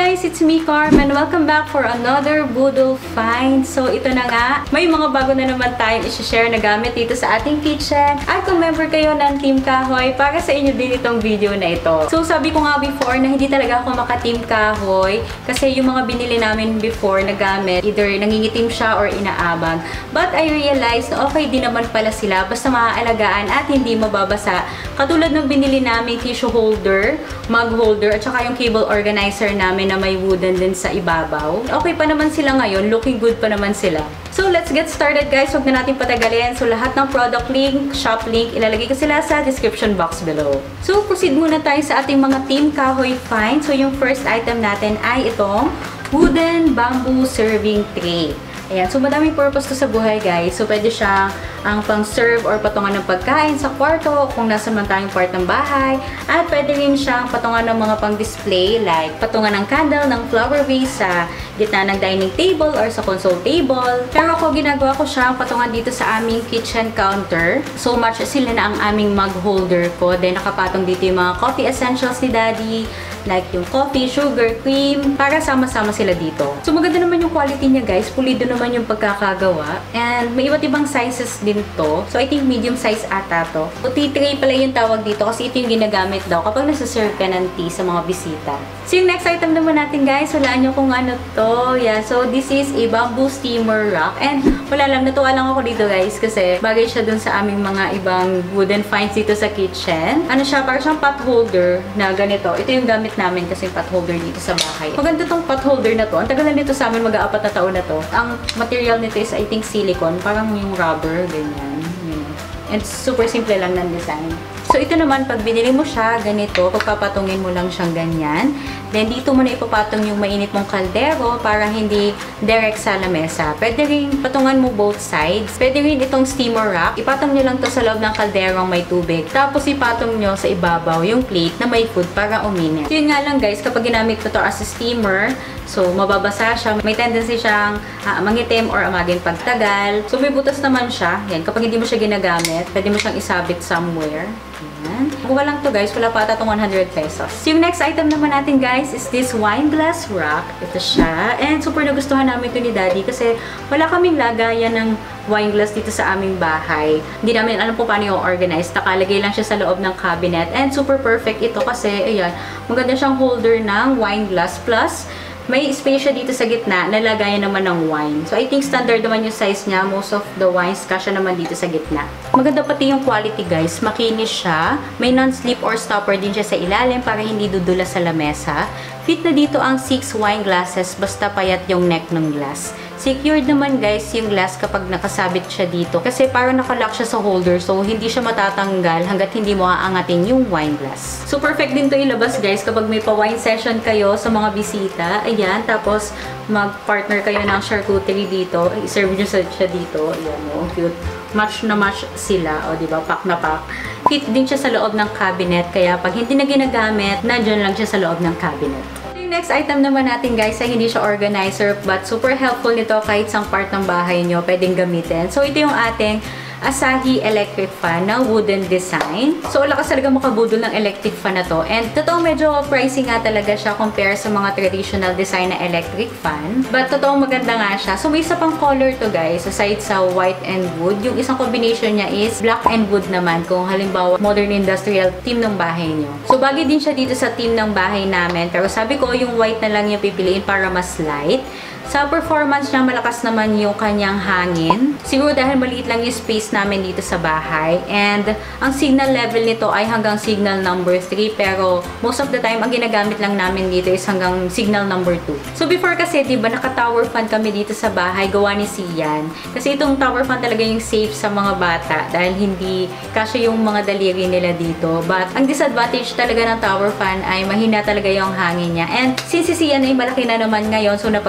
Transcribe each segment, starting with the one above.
guys! It's me, Carmen. Welcome back for another Budol find. So, ito na nga. May mga bago na naman tayong isi-share na gamit dito sa ating kitchen. At kung member kayo ng Team Kahoy, para sa inyo din itong video na ito. So, sabi ko nga before na hindi talaga ako maka-Team Kahoy kasi yung mga binili namin before na gamit, either nangingitim siya or inaabang. But I realized na okay din naman pala sila basta maaalagaan at hindi mababasa. Katulad ng binili namin tissue holder, mug holder, at saka yung cable organizer namin na may wooden din sa ibabaw. Okay pa naman sila ngayon. Looking good pa naman sila. So, let's get started guys. Huwag na natin patagalin. So, lahat ng product link, shop link, ilalagay ko sila sa description box below. So, proceed muna tayo sa ating mga Team Kahoy find. So, yung first item natin ay itong wooden bamboo serving tray. Ayan. So, madaming purpose to sa buhay, guys. So, pwede siyang ang pang-serve or patungan ng pagkain sa kwarto kung nasa man tayong part ng bahay. At pwede rin siyang patungan ng mga pang-display like patungan ng candle, ng flower vase sa gitna ng dining table or sa console table. Pero ako, ginagawa ko siyang patungan dito sa aming kitchen counter. So much sila na ang aming mug holder ko. Then, nakapatong dito yung mga coffee essentials ni Daddy. Like yung coffee, sugar, cream, para sama-sama sila dito. So, maganda naman yung quality niya, guys. Pulido naman yung pagkakagawa. And may iba't ibang sizes din to. So, I think medium size ata to. O, tea tray pala yung tawag dito kasi ito yung ginagamit daw kapag nasa-serve ka ng tea sa mga bisita. So, yung next item naman natin, guys, walaan nyo kung ano to. Yeah, so this is a bamboo steamer rack. And wala lang, natuwa lang ako dito, guys, kasi bagay siya dun sa aming mga ibang wooden finds dito sa kitchen. Ano siya, parang siyang pot holder na ganito. Ito yung gamit namin kasi pot holder dito sa bahay. Maganda tong pot holder na to. Ang tagal na nito sa amin, mag-aapat na taon na to. Ang material nito is, I think, silicone. Parang yung rubber, ganyan. And super simple lang ng design. So, ito naman, pag binili mo siya, ganito, pagpapatungin mo lang siyang ganyan. Then, dito mo na ipapatong yung mainit mong kaldero para hindi direct sa lamesa. Pwede rin patungan mo both sides. Pwede rin itong steamer rack. Ipatong nyo lang to sa loob ng kalderong may tubig. Tapos, ipatong nyo sa ibabaw yung plate na may food para uminit. So, yun nga lang guys, kapag ginamit ko to as a steamer, so, mababasa siya. May tendency siyang mangitim or amagin pagtagal. So, may butas naman siya. Yan. Kapag hindi mo siya ginagamit, pwede mo siyang isabit somewhere. Ayan. Kuha lang to guys. Wala pa ata itong 100 pesos. So, yung next item naman natin guys is this wine glass rack. Ito siya. And super nagustuhan namin ito ni Daddy kasi wala kaming lagayan ng wine glass dito sa aming bahay. Hindi namin alam po paano yung organize. Nakalagay lang siya sa loob ng cabinet. And super perfect ito kasi, ayan, maganda siyang holder ng wine glass plus may space siya dito sa gitna, nalagayan naman ng wine. So, I think standard naman yung size niya. Most of the wines, kasya naman dito sa gitna. Maganda pati yung quality, guys. Makinis siya. May non-slip or stopper din siya sa ilalim para hindi dudula sa lamesa. Fit na dito ang 6 wine glasses basta payat yung neck ng glass. Secured naman guys yung glass kapag nakasabit siya dito kasi parang nakalock siya sa holder so hindi siya matatanggal hanggat hindi mo aangatin yung wine glass. So perfect din to ilabas guys kapag may pa-wine session kayo sa mga bisita. Ayan, tapos mag-partner kayo ng charcuterie dito. I-serve nyo siya dito. Ayan o, cute. Match na match sila. O diba, pack na pack. Fit din siya sa loob ng cabinet kaya pag hindi na ginagamit, nandyan lang siya sa loob ng cabinet. Next item naman natin guys ay hindi siya organizer but super helpful nito kahit sang part ng bahay nyo pwedeng gamitin. So ito yung ating Asahi electric fan na wooden design. So lakas talaga makabudol ng electric fan na to. And totoo medyo pricey nga talaga siya compare sa mga traditional design na electric fan. But totoo maganda nga siya. So may isa pang color to guys aside sa white and wood. Yung isang combination niya is black and wood naman kung halimbawa modern industrial theme ng bahay nyo. So bagay din siya dito sa theme ng bahay namin. Pero sabi ko yung white na lang yung pipiliin para mas light. Sa performance niya, malakas naman yung kanyang hangin. Siguro dahil maliit lang yung space namin dito sa bahay. And ang signal level nito ay hanggang signal number 3. Pero most of the time, ang ginagamit lang namin dito is hanggang signal number 2. So before kasi, diba, naka-tower fan kami dito sa bahay. Gawa ni Sian. Kasi itong tower fan talaga yung safe sa mga bata. Dahil hindi kasya yung mga daliri nila dito. But ang disadvantage talaga ng tower fan ay mahina talaga yung hangin niya. And since si Sian ay malaki na naman ngayon, so napagsasabihin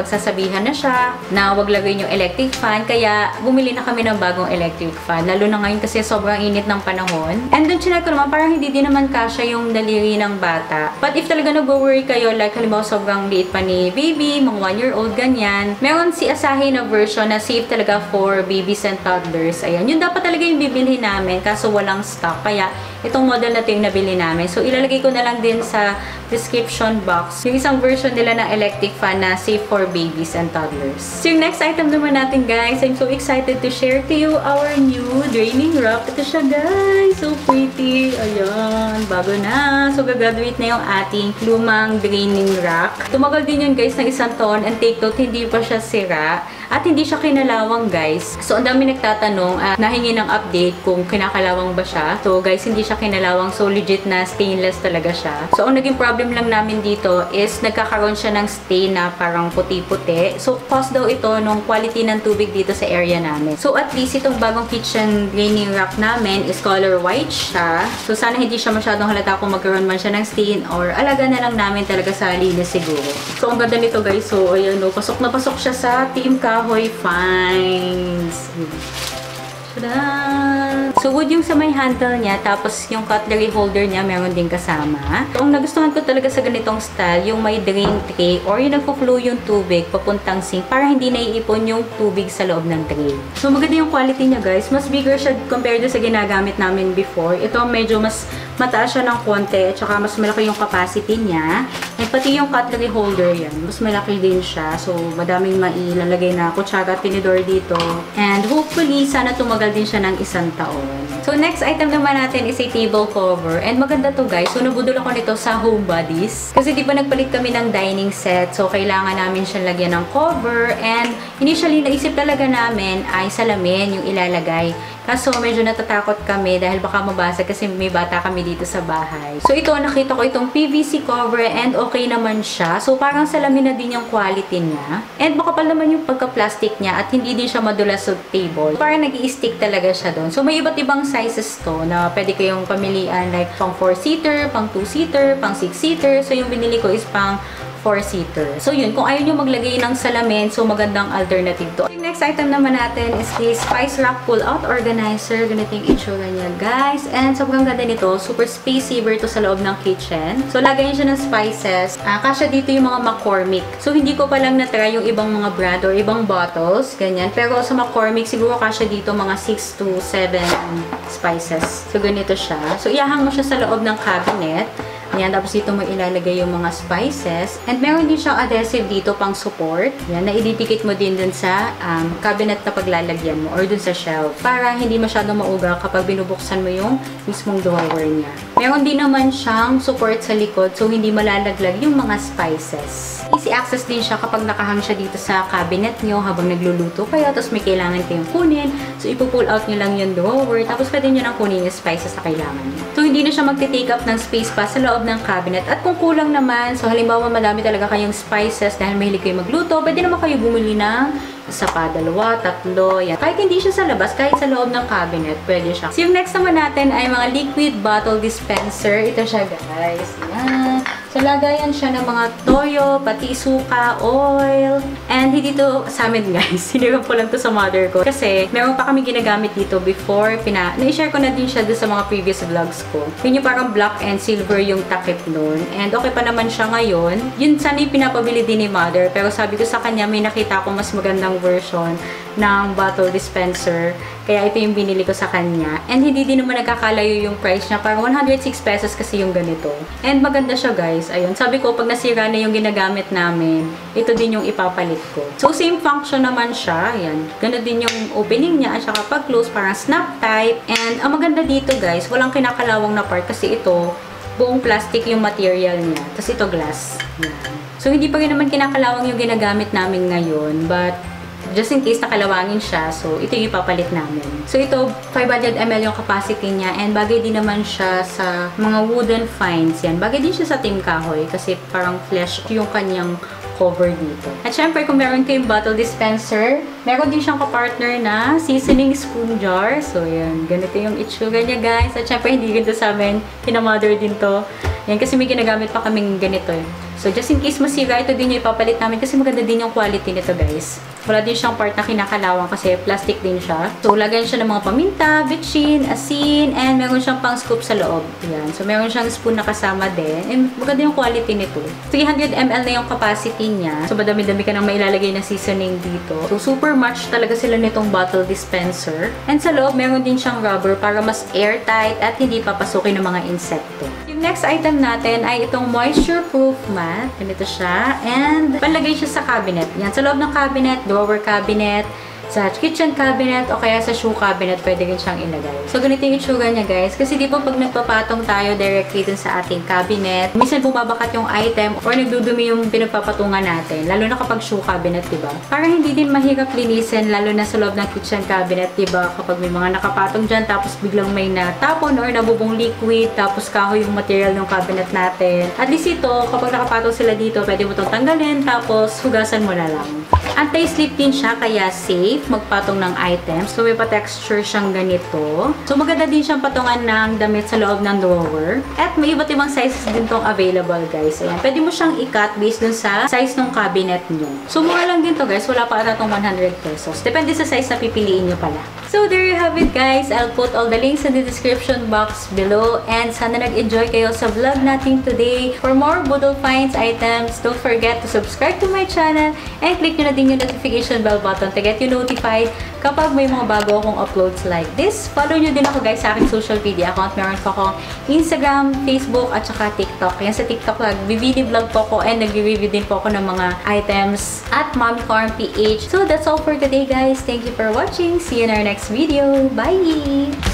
nasabihan na siya na wag lagay yung electric fan. Kaya bumili na kami ng bagong electric fan. Lalo na ngayon kasi sobrang init ng panahon. And doon chinek ko naman, parang hindi din naman kasya yung daliri ng bata. But if talaga nag-worry kayo, like halimbawa sobrang liit pa ni baby, mga 1-year-old, ganyan. Meron si Asahi na version na safe talaga for babies and toddlers. Ayan, yun dapat talaga yung bibilhin namin kaso walang stock. Kaya itong model na ito yung nabili namin. So ilalagay ko na lang din sa description box yung isang version nila ng electric fan na safe for babies and toddlers. So yung next item naman natin guys, I'm so excited to share to you our new draining rack. Ito siya guys, so pretty. Ayan, bago na. So gagraduate na yung ating lumang draining rack. Tumagal din yun guys ng 1 taon and take note, hindi pa siya sira. At hindi siya kinalawang guys. So ang dami nagtatanong at nahingi ng update kung kinakalawang ba siya. So guys, hindi siya kinalawang. So legit na stainless talaga siya. So ang naging problem lang namin dito is nagkakaroon siya ng stain na parang puti-puti. So cause daw ito nung quality ng tubig dito sa area namin. So at least itong bagong kitchen draining rack namin is color white siya. So sana hindi siya masyadong halata kung magkaroon man siya ng stain or alaga na lang namin talaga sa linis siguro. So ang ganda nito guys. So ayan o, pasok na pasok siya sa Team Kahoy Finds. Tada! So, wood yung sa may handle niya, tapos yung cutlery holder niya, meron din kasama. So, ang nagustuhan ko talaga sa ganitong style, yung may drain tray or yung nagpo-flow yung tubig papuntang sink para hindi naiipon yung tubig sa loob ng tray. So, maganda yung quality niya guys. Mas bigger siya compared sa ginagamit namin before. Ito medyo mas mataas siya ng konti, at saka mas malaki yung capacity niya. And pati yung cutlery holder yan, mas malaki din siya. So, madaming mailalagay na kutsara at tinidor dito. And hopefully, sana tumagal din siya ng 1 taon. So, next item naman natin is a table cover. And maganda to guys. So, nabudol ako nito sa Homebodies. Kasi di ba nagpalit kami ng dining set. So, kailangan namin siyang lagyan ng cover. And initially, naisip talaga namin ay salamin yung ilalagay. Kaso, medyo natatakot kami dahil baka mabasag kasi may bata kami dito sa bahay. So, ito, nakita ko itong PVC cover and okay naman siya. So, parang salamin na din yung quality niya. And makapal naman yung pagka-plastic niya at hindi din siya madulas sa table. Parang nag-i-stick talaga siya doon. So, may iba't ibang sizes to na pwede kayong pamilian like pang 4-seater, pang 2-seater, pang 6-seater. So, yung binili ko is pang 4-seater. So, yun. Kung ayaw nyo maglagay ng salamin, so magandang alternative to. Yung next item naman natin is this Spice Rack Pull-Out Organizer. Ganito yung itsura niya, guys. And sobrang ganda nito. Super space saver to sa loob ng kitchen. So, lagayin siya ng spices. Kasya dito yung mga McCormick. So, hindi ko pa lang na-try yung ibang mga brand or ibang bottles. Ganyan. Pero sa McCormick, siguro kasya dito mga 6 to 7 spices. So, ganito siya. So, iyahang mo siya sa loob ng cabinet. Ayan, tapos dito mo ilalagay yung mga spices. And meron din siyang adhesive dito pang support. Ayan, na ididikit mo din dun sa cabinet na paglalagyan mo or dun sa shelf. Para hindi masyadong mauga kapag binubuksan mo yung mismong drawer niya. Meron din naman siyang support sa likod so hindi malalaglag yung mga spices. Easy access din siya kapag nakahang siya dito sa cabinet nyo habang nagluluto kayo. Tapos may kailangan kayong kunin. So, ipo-pull out nyo lang yung drawer. Tapos pwede nyo nang kunin yung spices na kailangan nyo. So, hindi na siya magte-take up ng space pa sa loob ng cabinet. At kung kulang naman, so halimbawa madami talaga kayong spices dahil mahilig kayo magluto, pwede naman kayo bumili ng isa pa, 2, 3, yan. Kahit hindi siya sa labas, kahit sa loob ng cabinet, pwede siya. So, yung next naman natin ay mga liquid bottle dispenser. Ito siya, guys. Yan. So, lagayan siya ng mga toyo, pati suka, oil. And hindi to sa amin, guys. Hiniram ko lang to sa mother ko. Kasi, meron pa kami ginagamit dito before. Na-share ko na din siya doon sa mga previous vlogs ko. Yun yung parang black and silver yung takip nun. And okay pa naman siya ngayon. Yun sana yung pinapabili din ni mother. Pero sabi ko sa kanya, may nakita ko mas magandang version ng bottle dispenser. Kaya ito yung binili ko sa kanya. And hindi din naman nagkakalayo yung price niya. Parang 106 pesos kasi yung ganito. And maganda siya, guys. Ayun. Sabi ko, pag nasira na yung ginagamit namin, ito din yung ipapalit ko. So, same function naman siya. Ayan. Ganda din yung opening niya at saka pag-close, parang snap type. And ang maganda dito, guys, walang kinakalawang na part kasi ito, buong plastic yung material niya. Tapos ito, glass. Ayan. So, hindi pa rin naman kinakalawang yung ginagamit namin ngayon. But, just in case nakalawangin siya, so ito yung ipapalit namin. So ito, 500 ml yung capacity niya and bagay din naman siya sa mga wooden finds yan. Bagay din siya sa Team Kahoy kasi parang flesh yung kanyang cover dito. At syempre, kung meron kayong bottle dispenser, meron din siyang kapartner na seasoning spoon jar. So yan, ganito yung itsura niya, guys. At syempre, hindi ganito sa amin. Pinamother din to. Yan, kasi may ginagamit pa kaming ganito eh. So, just in case masira, ito din yung ipapalit namin kasi maganda din yung quality nito, guys. Wala din siyang part na kinakalawang kasi plastic din siya. So, lagyan siya ng mga paminta, bitchin, asin, and meron siyang pang scoop sa loob. Yan. So, meron siyang spoon na kasama din. And maganda yung quality nito. 300 ml na yung capacity niya. So, madami-dami ka nang mailalagay na seasoning dito. So, super much talaga sila nitong bottle dispenser. And sa loob, meron din siyang rubber para mas airtight at hindi papasukin ng mga insekto. Yung next item natin ay itong moisture-proof mat. Ganito siya. And panlagay siya sa cabinet. Yan. Sa loob ng cabinet, drawer cabinet, sa kitchen cabinet, o kaya sa shoe cabinet, pwede rin siyang ilagay. So, ganito yung itsura niya, guys. Kasi di ba pag nagpapatong tayo directly dun sa ating cabinet, minsan bumabakat yung item or nagdudumi yung pinagpapatungan natin. Lalo na kapag shoe cabinet, di ba? Parang hindi din mahirap linisin, lalo na sa loob ng kitchen cabinet, di ba? Kapag may mga nakapatong dyan, tapos biglang may natapon or nabubong liquid, tapos kahoy yung material ng cabinet natin. At least ito, kapag nakapatong sila dito, pwede mo itong tanggalin, tapos hugasan mo na lang. Anti-slip din siya, kaya safe magpatong ng items. So, may pa-texture siyang ganito. So, maganda din siyang patungan ng damit sa loob ng drawer. At may iba't ibang sizes din tong available, guys. Ayan. Pwede mo siyang i-cut based dun sa size ng cabinet nyo. So, mura lang din to, guys. Wala pa ata tong 100 pesos. Depende sa size na pipiliin nyo pala. So, there you have it, guys. I'll put all the links in the description box below. And sana nag-enjoy kayo sa vlog natin today. For more Budol Finds items, don't forget to subscribe to my channel and click nyo na din yung notification bell button to get you notified kapag may mga bago akong uploads like this. Follow nyo din ako, guys, sa aking social media account. Meron ko akong Instagram, Facebook, at saka TikTok. Yan sa TikTok, nag-vlog po ko and nag-review din po ako ng mga items at Mommy Farm PH. So, that's all for today, guys. Thank you for watching. See you in our next video. Bye!